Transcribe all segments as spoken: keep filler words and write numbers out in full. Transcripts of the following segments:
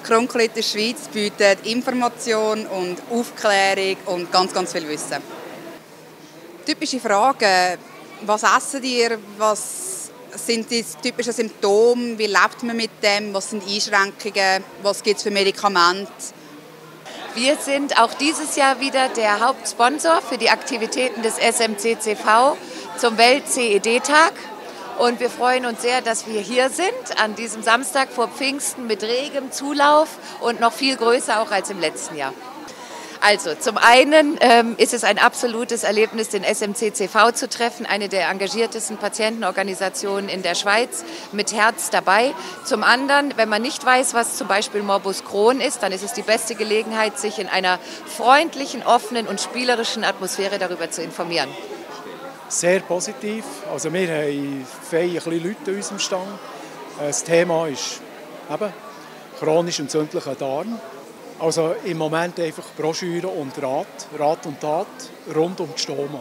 Kronkolitis Schweiz bietet Information und Aufklärung und ganz, ganz viel Wissen. Typische Fragen: Was essen ihr? Was sind die typischen Symptome? Wie lebt man mit dem? Was sind Einschränkungen? Was gibt es für Medikamente? Wir sind auch dieses Jahr wieder der Hauptsponsor für die Aktivitäten des S M C C V zum Welt-C E D-Tag. Und wir freuen uns sehr, dass wir hier sind an diesem Samstag vor Pfingsten mit regem Zulauf und noch viel größer auch als im letzten Jahr. Also zum einen ähm, ist es ein absolutes Erlebnis, den S M C C V zu treffen, eine der engagiertesten Patientenorganisationen in der Schweiz, mit Herz dabei. Zum anderen, wenn man nicht weiß, was zum Beispiel Morbus Crohn ist, dann ist es die beste Gelegenheit, sich in einer freundlichen, offenen und spielerischen Atmosphäre darüber zu informieren. Sehr positiv. Also wir haben viele Leute an unserem Stand. Das Thema ist eben chronisch entzündlicher Darm. Also im Moment einfach Broschüre und Rat, Rat und Tat rund um die Stoma.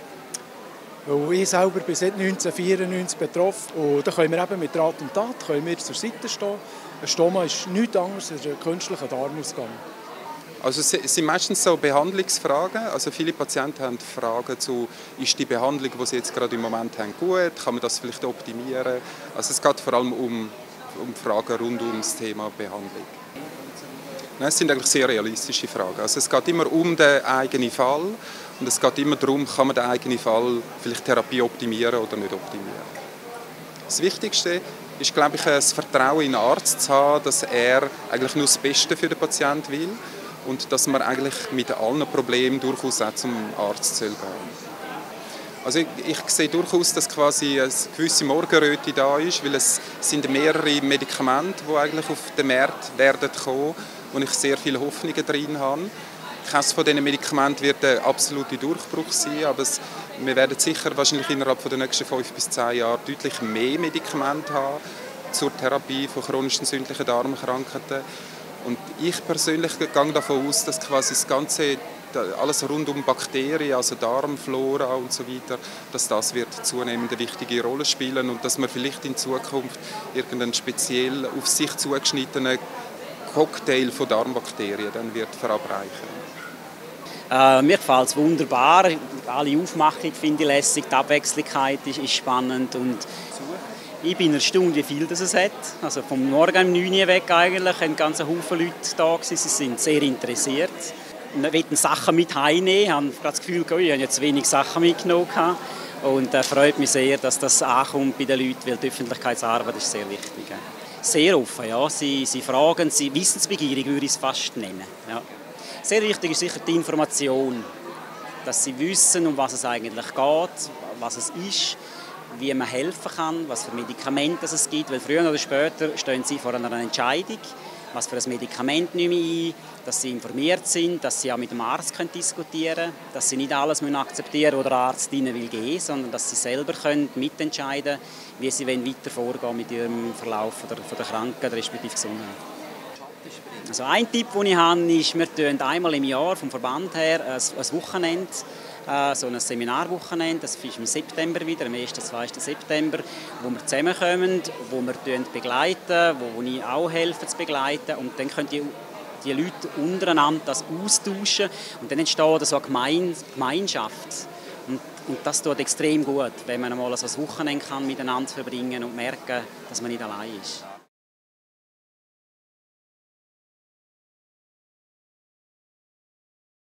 Weil ich selber bin seit neunzehnhundertvierundneunzig betroffen und da können wir eben mit Rat und Tat können wir zur Seite stehen. Ein Stoma ist nichts anderes als ein künstlicher Darmausgang. Also es sind meistens so Behandlungsfragen. Also viele Patienten haben Fragen zu, ist die Behandlung, die sie jetzt gerade im Moment haben, gut? Kann man das vielleicht optimieren? Also es geht vor allem um, um Fragen rund um das Thema Behandlung. Nein, es sind eigentlich sehr realistische Fragen. Also es geht immer um den eigenen Fall und es geht immer darum, kann man den eigenen Fall vielleicht Therapie optimieren oder nicht optimieren. Das Wichtigste ist, glaube ich, das Vertrauen in den Arzt zu haben, dass er eigentlich nur das Beste für den Patienten will. Und dass man eigentlich mit allen Problemen durchaus auch zum Arzt gehen soll. Also ich, ich sehe durchaus, dass quasi eine gewisse Morgenröte da ist, weil es sind mehrere Medikamente, die eigentlich auf den Markt werden kommen, wo ich sehr viele Hoffnungen drin habe. Keines von diesen Medikamenten wird ein absoluter Durchbruch sein, aber es, wir werden sicher wahrscheinlich innerhalb der nächsten fünf bis zehn Jahre deutlich mehr Medikamente haben zur Therapie von chronisch entzündlichen Darmkrankheiten. Und ich persönlich gehe davon aus, dass quasi das Ganze, alles rund um Bakterien, also Darmflora und so weiter, dass das wird zunehmend eine wichtige Rolle spielen und dass man vielleicht in Zukunft irgendeinen speziell auf sich zugeschnittenen Cocktail von Darmbakterien dann wird verabreichen. Äh, mir gefällt es wunderbar. Alle Aufmachung finde ich lässig, die Abwechslungskeit ist, ist spannend und ich bin erstaunt, wie viel das es hat. Also vom Morgen um neun Uhr weg eigentlich, ein ganzer Haufen Leute da gewesen. Sie sind sehr interessiert. Wir wollten Sachen mit heimnehmen. Ich habe das Gefühl, ich habe jetzt wenig Sachen mitgenommen. Und es äh, freut mich sehr, dass das ankommt bei den Leuten, weil die Öffentlichkeitsarbeit ist sehr wichtig. Sehr offen, ja. Sie, sie fragen, sie wissensbegierig würde ich es fast nennen. Ja. Sehr wichtig ist sicher die Information, dass sie wissen, um was es eigentlich geht, was es ist, wie man helfen kann, was für Medikamente es gibt. Weil früher oder später stehen sie vor einer Entscheidung, was für ein Medikament nehme ich ein, dass sie informiert sind, dass sie auch mit dem Arzt können diskutieren können, dass sie nicht alles akzeptieren müssen, was der Arzt ihnen will geben, sondern dass sie selber können mitentscheiden können, wie sie weiter vorgehen mit ihrem Verlauf von der, von der Krankheit respektive Gesundheit. Also ein Tipp, den ich habe, ist, wir tun einmal im Jahr vom Verband her ein, ein Wochenende, so ein Seminarwochenende, das ist im September wieder, am ersten und zweiten September, wo wir zusammenkommen, wo wir begleiten, wo ich auch helfe zu begleiten und dann können die, die Leute untereinander das austauschen und dann entsteht so eine Gemein Gemeinschaft und, und das tut extrem gut, wenn man einmal so ein Wochenende kann miteinander verbringen und merken, dass man nicht allein ist.